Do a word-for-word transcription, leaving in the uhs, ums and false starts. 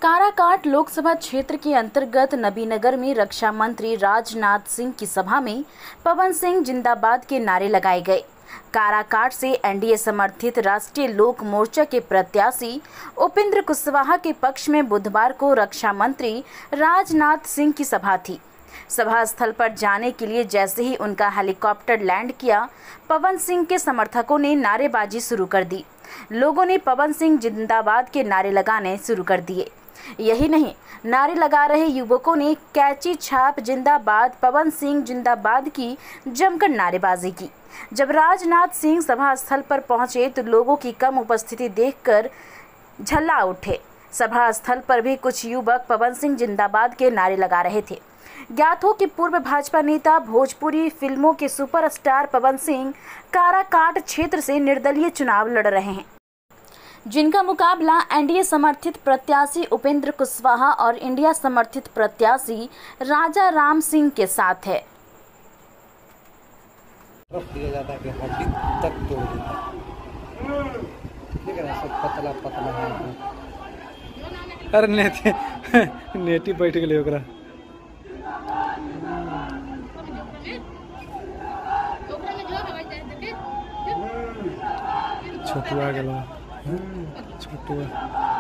काराकाट लोकसभा क्षेत्र के अंतर्गत नबीनगर में रक्षा मंत्री राजनाथ सिंह की सभा में पवन सिंह जिंदाबाद के नारे लगाए गए। काराकाट से एनडीए समर्थित राष्ट्रीय लोक मोर्चा के प्रत्याशी उपेंद्र कुशवाहा के पक्ष में बुधवार को रक्षा मंत्री राजनाथ सिंह की सभा थी। सभा स्थल पर जाने के लिए जैसे ही उनका हेलीकॉप्टर लैंड किया, पवन सिंह के समर्थकों ने नारेबाजी शुरू कर दी। लोगों ने पवन सिंह जिंदाबाद के नारे लगाने शुरू कर दिए। यही नहीं, नारे लगा रहे युवकों ने कैची छाप जिंदाबाद, पवन सिंह जिंदाबाद की जमकर नारेबाजी की। जब राजनाथ सिंह सभा स्थल पर पहुंचे तो लोगों की कम उपस्थिति देखकर झल्ला उठे। सभा स्थल पर भी कुछ युवक पवन सिंह जिंदाबाद के नारे लगा रहे थे। ज्ञात हो कि पूर्व भाजपा नेता, भोजपुरी फिल्मों के सुपरस्टार पवन सिंह काराकाट क्षेत्र से निर्दलीय चुनाव लड़ रहे हैं, जिनका मुकाबला एनडीए समर्थित प्रत्याशी उपेंद्र कुशवाहा और इंडिया समर्थित प्रत्याशी राजा राम सिंह के साथ है। दिया जाता है कि हड्डी तक तोड़ देता है। ठीक है ना, सब पतला पतला है। अरे नेटी नेटी बैठ गए ओकरा। छोटुआ गेला छोटुआ